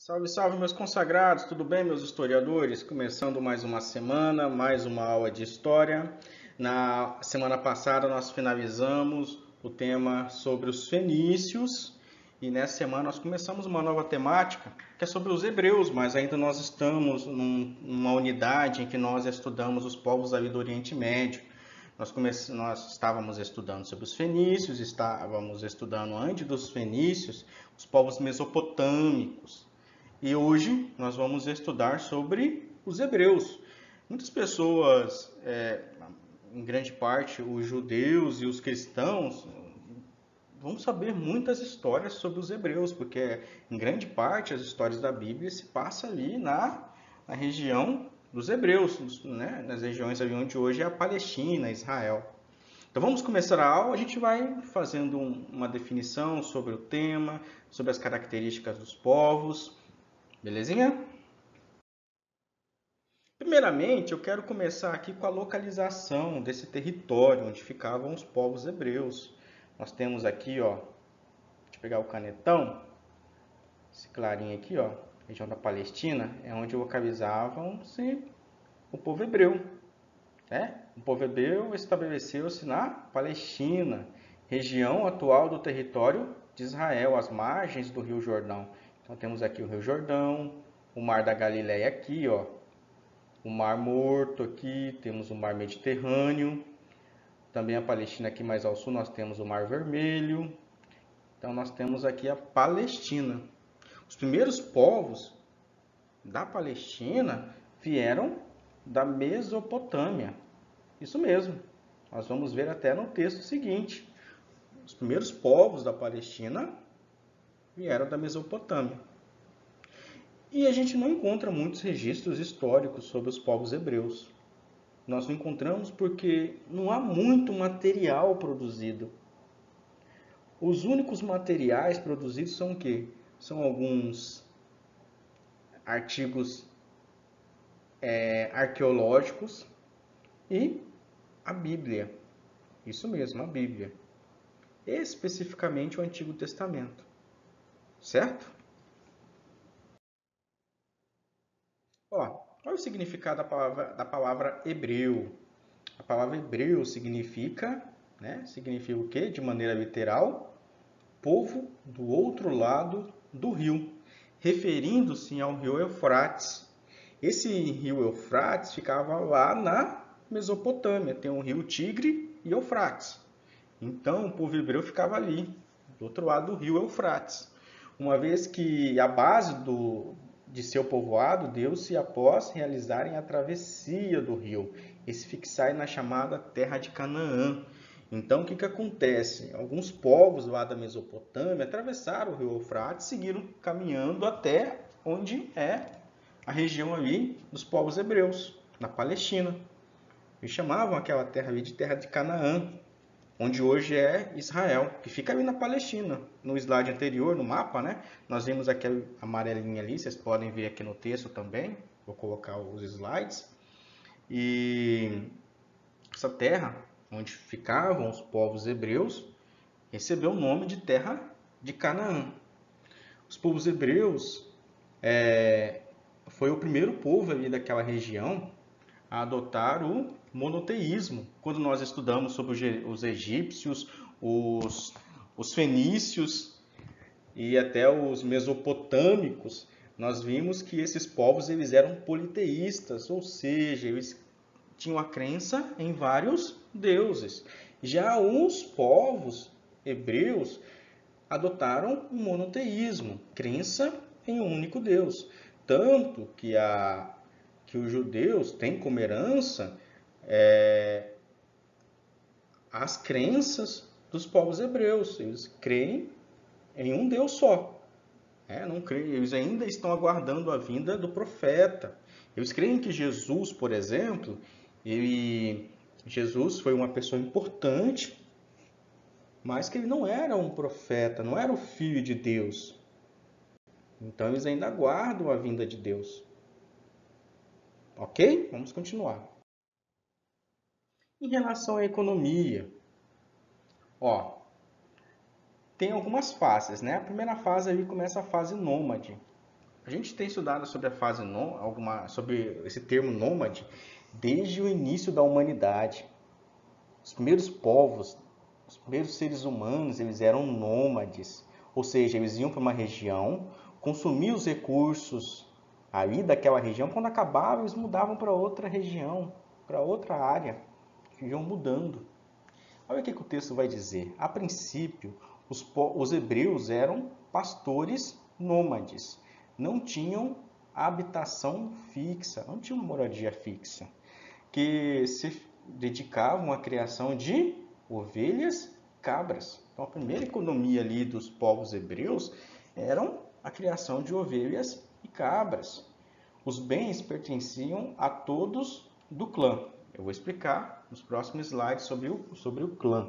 Salve, salve, meus consagrados, tudo bem, meus historiadores? Começando mais uma semana, mais uma aula de história. Na semana passada nós finalizamos o tema sobre os fenícios e nessa semana nós começamos uma nova temática que é sobre os hebreus, mas ainda nós estamos numa unidade em que nós estudamos os povos ali do Oriente Médio. Nós estávamos estudando sobre os fenícios, estávamos estudando antes dos fenícios os povos mesopotâmicos. E hoje nós vamos estudar sobre os hebreus. Muitas pessoas, em grande parte os judeus e os cristãos, vão saber muitas histórias sobre os hebreus, porque em grande parte as histórias da Bíblia se passam ali na região dos hebreus, né? Nas regiões ali onde hoje é a Palestina, Israel. Então vamos começar a aula, a gente vai fazendo uma definição sobre o tema, sobre as características dos povos. Belezinha? Primeiramente, eu quero começar aqui com a localização desse território onde ficavam os povos hebreus. Nós temos aqui, ó, deixa eu pegar o canetão, esse clarinho aqui, ó, região da Palestina, é onde localizavam-se o povo hebreu, né? O povo hebreu estabeleceu-se na Palestina, região atual do território de Israel, às margens do Rio Jordão. Então temos aqui o Rio Jordão, o Mar da Galileia aqui, ó, o Mar Morto aqui, temos o Mar Mediterrâneo, também a Palestina aqui mais ao sul nós temos o Mar Vermelho. Então nós temos aqui a Palestina. Os primeiros povos da Palestina vieram da Mesopotâmia. Isso mesmo. Nós vamos ver até no texto seguinte. Os primeiros povos da Palestina vieram da Mesopotâmia. E a gente não encontra muitos registros históricos sobre os povos hebreus. Nós não encontramos porque não há muito material produzido. Os únicos materiais produzidos são o quê? São alguns artigos arqueológicos e a Bíblia. Isso mesmo, a Bíblia. Especificamente o Antigo Testamento. Certo? Ó, olha o significado da palavra hebreu. A palavra hebreu significa, né? Significa o quê? De maneira literal, povo do outro lado do rio, referindo-se ao rio Eufrates. Esse rio Eufrates ficava lá na Mesopotâmia, tem o rio Tigre e Eufrates. Então, o povo hebreu ficava ali, do outro lado do rio Eufrates. Uma vez que a base de seu povoado deu-se após realizarem a travessia do rio e se fixarem na chamada Terra de Canaã. Então, o que acontece? Alguns povos lá da Mesopotâmia atravessaram o rio Eufrates e seguiram caminhando até onde é a região ali dos povos hebreus, na Palestina. Eles chamavam aquela terra ali de Terra de Canaã, onde hoje é Israel, que fica ali na Palestina. No slide anterior, no mapa, né? Nós vimos aquela amarelinha ali, vocês podem ver aqui no texto também. Vou colocar os slides. E essa terra, onde ficavam os povos hebreus, recebeu o nome de Terra de Canaã. Os povos hebreus foi o primeiro povo ali daquela região a adotar o monoteísmo. Quando nós estudamos sobre os egípcios, os fenícios e até os mesopotâmicos, nós vimos que esses povos eles eram politeístas, ou seja, eles tinham a crença em vários deuses. Já os povos hebreus adotaram o monoteísmo, crença em um único Deus. Tanto que os judeus têm como herança as crenças dos povos hebreus. Eles creem em um Deus só. Não creem, eles ainda estão aguardando a vinda do profeta. Eles creem que Jesus, por exemplo, Jesus foi uma pessoa importante, mas que ele não era um profeta, não era o filho de Deus. Então eles ainda aguardam a vinda de Deus. Ok? Vamos continuar. Em relação à economia, ó, tem algumas fases, né? A primeira fase ali começa a fase nômade. gente tem estudado sobre a fase sobre esse termo nômade desde o início da humanidade. Os primeiros povos, os primeiros seres humanos, eles eram nômades, ou seja, eles iam para uma região, consumiam os recursos ali daquela região, quando acabavam, eles mudavam para outra região, para outra área, iam mudando. Olha o que o texto vai dizer. A princípio, os hebreus eram pastores nômades, não tinham habitação fixa, não tinham moradia fixa, que se dedicavam à criação de ovelhas e cabras. Então, a primeira economia ali dos povos hebreus era a criação de ovelhas e cabras. Os bens pertenciam a todos do clã. Eu vou explicar nos próximos slides sobre o clã.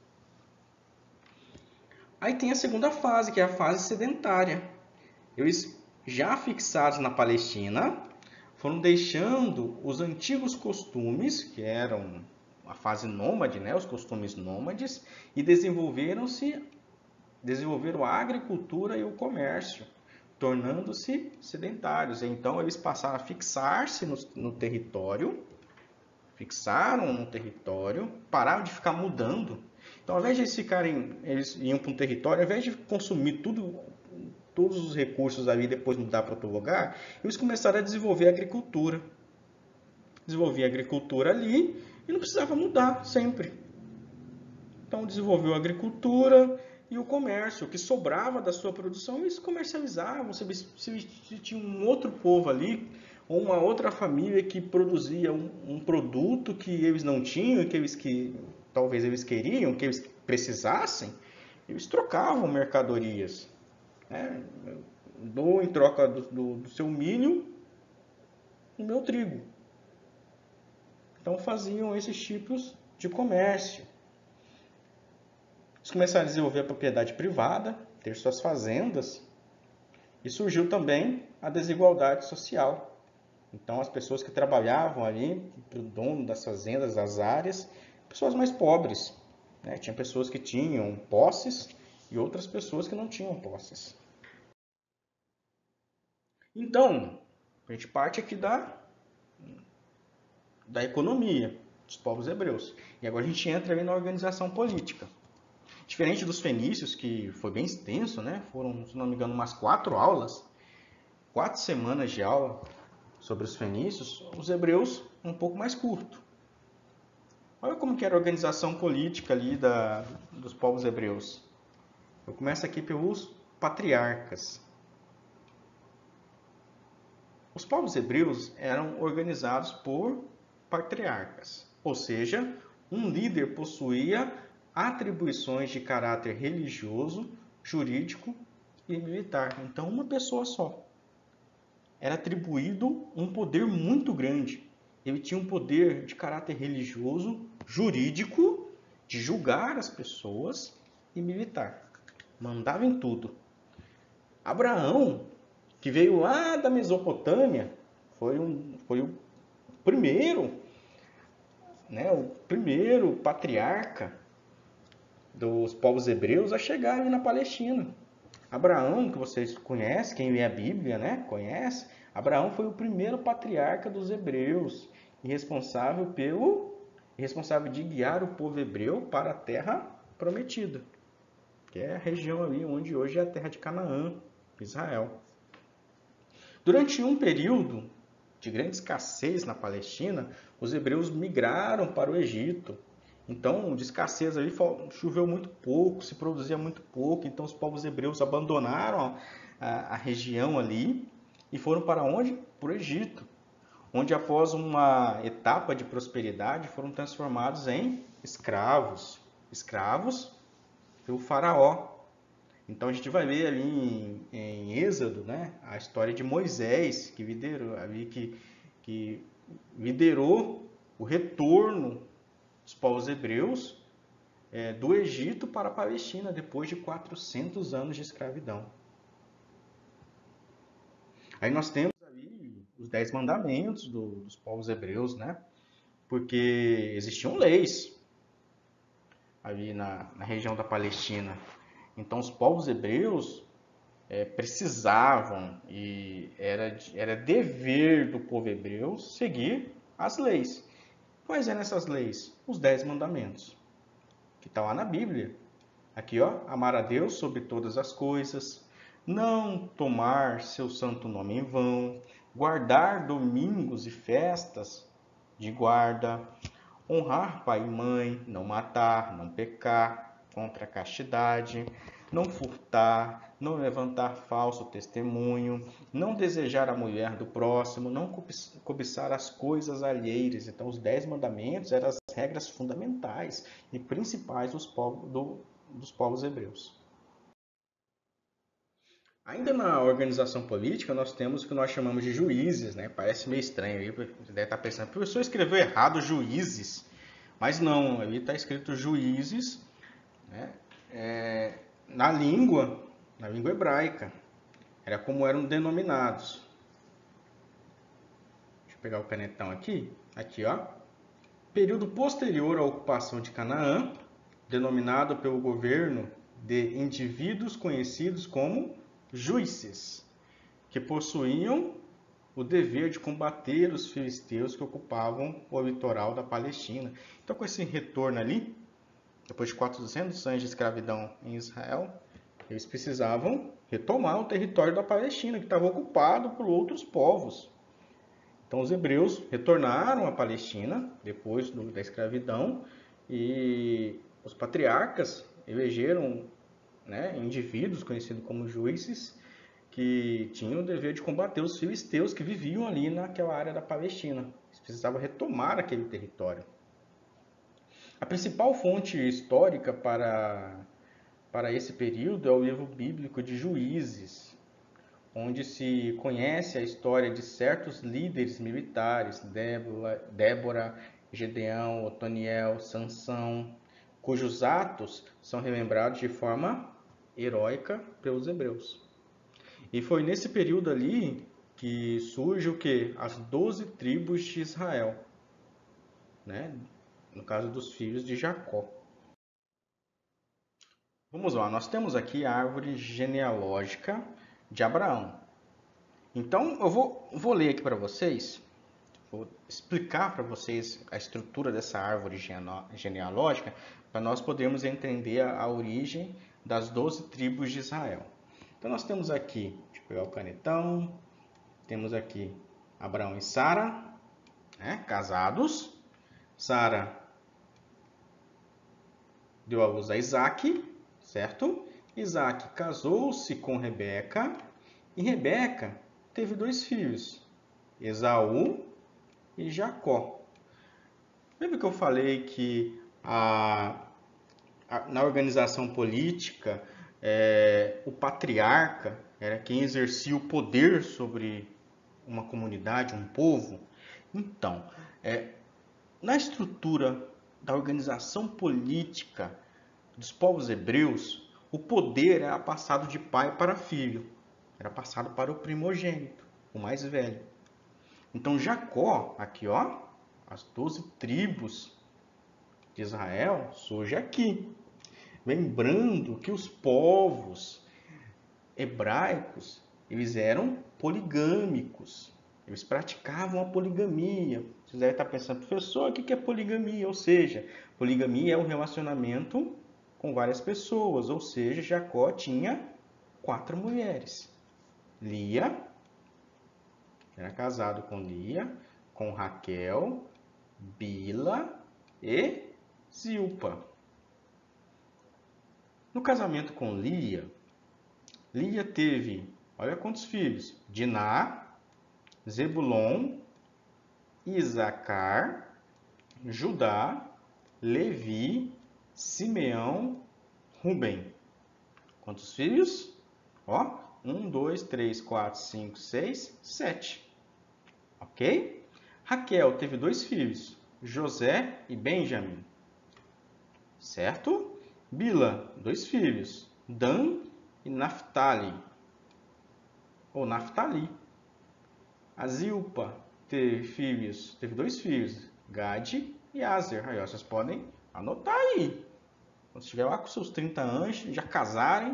Aí tem a segunda fase, que é a fase sedentária. Eles, já fixados na Palestina, foram deixando os antigos costumes, que eram a fase nômade, né, os costumes nômades, e desenvolveram a agricultura e o comércio, tornando-se sedentários. Então, eles passaram a fixar-se no território, fixaram no território, pararam de ficar mudando. Então, ao invés de eles iam para um território, ao invés de consumir todos os recursos ali e depois mudar para outro lugar, eles começaram a desenvolver a agricultura. Desenvolvia a agricultura ali e não precisava mudar sempre. Então, desenvolveu a agricultura e o comércio. O que sobrava da sua produção, eles comercializavam. Se tinha um outro povo ali, ou uma outra família que produzia um produto que eles não tinham, que talvez eles queriam, que eles precisassem, eles trocavam mercadorias. Né? Dou em troca do seu milho o meu trigo. Então faziam esses tipos de comércio. Eles começaram a desenvolver a propriedade privada, ter suas fazendas, e surgiu também a desigualdade social. Então as pessoas que trabalhavam ali, para o dono das fazendas, das áreas, pessoas mais pobres. Né? Tinha pessoas que tinham posses e outras pessoas que não tinham posses. Então, a gente parte aqui da economia dos povos hebreus. E agora a gente entra ali na organização política. Diferente dos fenícios, que foi bem extenso, né? Foram, se não me engano, umas 4 aulas, 4 semanas de aula sobre os fenícios, os hebreus um pouco mais curto. Olha como que era a organização política ali dos povos hebreus. Eu começo aqui pelos patriarcas. Os povos hebreus eram organizados por patriarcas, ou seja, um líder possuía atribuições de caráter religioso, jurídico e militar. Então, uma pessoa só. Era atribuído um poder muito grande. Ele tinha um poder de caráter religioso, jurídico, de julgar as pessoas e militar. Mandava em tudo. Abraão, que veio lá da Mesopotâmia, foi o primeiro, né, o primeiro patriarca dos povos hebreus a chegar ali na Palestina. Abraão, que vocês conhecem, quem lê a Bíblia, né, conhece, Abraão foi o primeiro patriarca dos hebreus e responsável de guiar o povo hebreu para a terra prometida, que é a região ali onde hoje é a terra de Canaã, Israel. Durante um período de grande escassez na Palestina, os hebreus migraram para o Egito. Então, de escassez ali, choveu muito pouco, se produzia muito pouco. Então, os povos hebreus abandonaram a região ali e foram para onde? Para o Egito, onde após uma etapa de prosperidade foram transformados em escravos. Escravos pelo faraó. Então a gente vai ver ali em Êxodo, né, a história de Moisés, que liderou o retorno dos povos hebreus do Egito para a Palestina, depois de 400 anos de escravidão. Aí nós temos ali os 10 mandamentos dos povos hebreus, né, porque existiam leis ali na região da Palestina. Então os povos hebreus precisavam e era dever do povo hebreu seguir as leis. Quais eram essas leis? Os 10 mandamentos, que está lá na Bíblia. Aqui, ó, amar a Deus sobre todas as coisas, não tomar seu santo nome em vão, guardar domingos e festas de guarda, honrar pai e mãe, não matar, não pecar contra a castidade, não furtar, não levantar falso testemunho, não desejar a mulher do próximo, não cobiçar as coisas alheias. Então, os 10 mandamentos eram as regras fundamentais e principais dos povos hebreus. Ainda na organização política, nós temos o que nós chamamos de juízes, né? Parece meio estranho aí, você deve estar pensando, o professor escreveu errado juízes, mas não, ali está escrito juízes, né? Na língua hebraica, era como eram denominados. Deixa eu pegar o canetão aqui, ó. Período posterior à ocupação de Canaã, denominado pelo governo de indivíduos conhecidos como juízes, que possuíam o dever de combater os filisteus que ocupavam o litoral da Palestina. Então, com esse retorno ali, depois de 400 anos de escravidão em Israel, eles precisavam retomar o território da Palestina, que estava ocupado por outros povos. Então, os hebreus retornaram à Palestina depois da escravidão e os patriarcas elegeram, né, indivíduos conhecidos como juízes que tinham o dever de combater os filisteus que viviam ali naquela área da Palestina. Eles precisavam retomar aquele território. A principal fonte histórica para esse período é o livro bíblico de Juízes, onde se conhece a história de certos líderes militares, Débora, Gedeão, Otoniel, Sansão, cujos atos são relembrados de forma heróica pelos hebreus. E foi nesse período ali que surge o quê? As 12 tribos de Israel, né? No caso dos filhos de Jacó. Vamos lá, nós temos aqui a árvore genealógica de Abraão. Então, eu vou ler aqui para vocês, vou explicar para vocês a estrutura dessa árvore genealógica, para nós podermos entender a origem das 12 tribos de Israel. Então, nós temos aqui, deixa eu pegar o canetão, temos aqui Abraão e Sara, né, casados. Sara deu à luz a Isaac, certo? Isaac casou-se com Rebeca e Rebeca teve 2 filhos, Esaú e Jacó. Lembra que eu falei que na organização política, o patriarca era quem exercia o poder sobre uma comunidade, um povo? Então, na estrutura da organização política dos povos hebreus, o poder era passado de pai para filho. Era passado para o primogênito, o mais velho. Então Jacó, aqui ó, as 12 tribos de Israel surge aqui. Lembrando que os povos hebraicos, eles eram poligâmicos. Eles praticavam a poligamia. Você deve estar pensando, professor, o que é poligamia? Ou seja, poligamia é um relacionamento com várias pessoas. Ou seja, Jacó tinha 4 mulheres. Lia, era casado com Lia, com Raquel, Bila e Zilpa. No casamento com Lia, Lia teve, olha quantos filhos, Diná, Zebulon, Isacar, Judá, Levi, Simeão, Rubem. Quantos filhos? Ó, 1, 2, 3, 4, 5, 6, 7. Ok? Raquel teve 2 filhos, José e Benjamim. Certo? Bila, 2 filhos, Dan e Naftali. Ou Naftali. A Zilpa teve 2 filhos, Gade e Aser. Aí, ó, vocês podem anotar aí. Quando estiver lá com seus 30 anos, já casarem,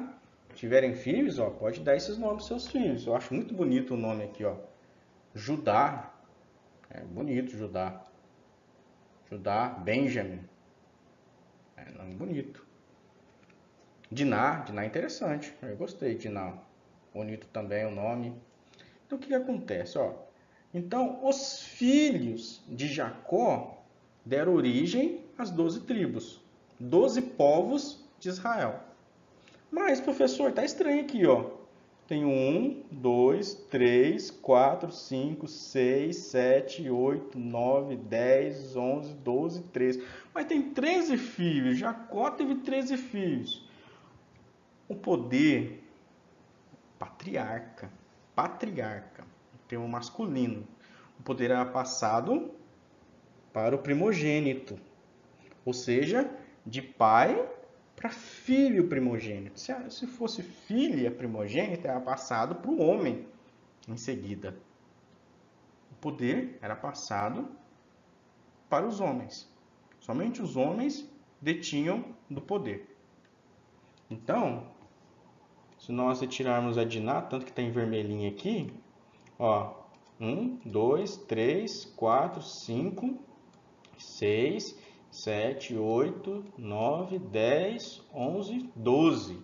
tiverem filhos, ó, pode dar esses nomes aos seus filhos. Eu acho muito bonito o nome aqui, ó. Judá. É bonito, Judá. Judá, Benjamin. É nome bonito. Diná, Diná é interessante. Eu gostei de Diná. Bonito também o nome. Então o que acontece, ó? Então os filhos de Jacó deram origem às 12 tribos, 12 povos de Israel. Mas, professor, tá estranho aqui, ó. Tem 1, 2, 3, 4, 5, 6, 7, 8, 9, 10, 11, 12, 13. Mas tem 13 filhos. Jacó teve 13 filhos. O poder, patriarca, termo masculino. O poder era passado para o primogênito. Ou seja, de pai para filho primogênito. Se fosse filha primogênita, era passado para o homem em seguida. O poder era passado para os homens. Somente os homens detinham do poder. Então, se nós retirarmos a Diná, tanto que está em vermelhinho aqui, ó, 1, 2, 3, 4, 5, 6, 7, 8, 9, 10, 11, 12.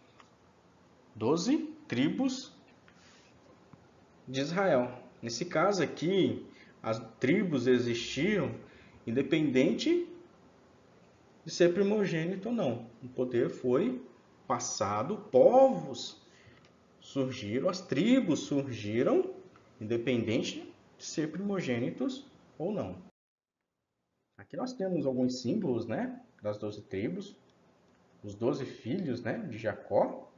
12 tribos de Israel. Nesse caso aqui, as tribos existiam independente de ser primogênito ou não. O poder foi passado, povos surgiram, as tribos surgiram, independente de ser primogênitos ou não. Aqui nós temos alguns símbolos, né, das 12 tribos, os 12 filhos, né, de Jacó,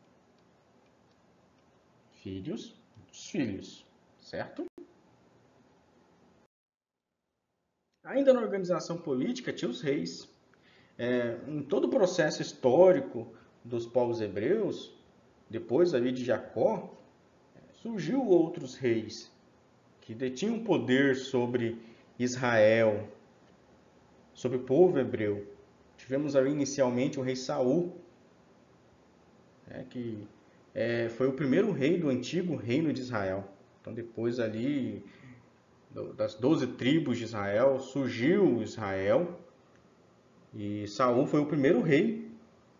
filhos dos filhos, certo? Ainda na organização política tinha os reis. Em todo o processo histórico dos povos hebreus, depois ali de Jacó, surgiu outros reis que detinham poder sobre Israel, sobre o povo hebreu. Tivemos ali inicialmente o rei Saul, que foi o primeiro rei do antigo reino de Israel. Então depois ali das 12 tribos de Israel surgiu Israel e Saul foi o primeiro rei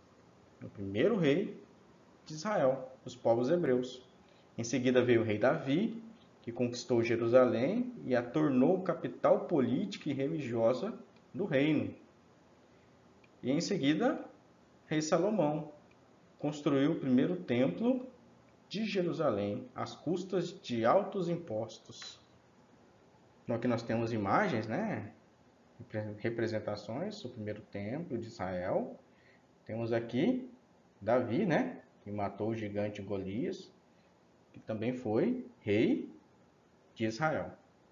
de Israel, dos povos hebreus. Em seguida veio o rei Davi, que conquistou Jerusalém e a tornou capital política e religiosa do reino. E em seguida, rei Salomão construiu o primeiro templo de Jerusalém às custas de altos impostos. Então aqui nós temos imagens, né? Representações do primeiro templo de Israel. Temos aqui Davi, né? Que matou o gigante Golias, que também foi rei de Israel.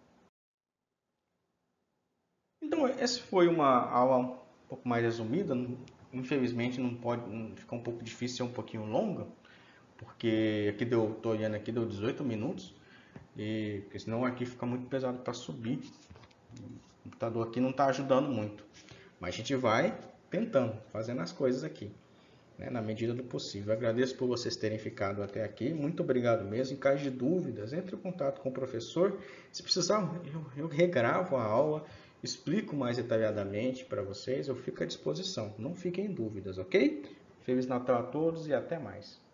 Então, essa foi uma aula um pouco mais resumida. Infelizmente, fica um pouco difícil ser um pouquinho longa, porque aqui tô olhando aqui, deu 18 minutos, porque senão aqui fica muito pesado para subir. O computador aqui não está ajudando muito, mas a gente vai tentando, fazendo as coisas aqui, né, na medida do possível. Eu agradeço por vocês terem ficado até aqui, muito obrigado mesmo. Em caso de dúvidas, entre em contato com o professor. Se precisar, eu regravo a aula, explico mais detalhadamente para vocês, eu fico à disposição. Não fiquem em dúvidas, ok? Feliz Natal a todos e até mais.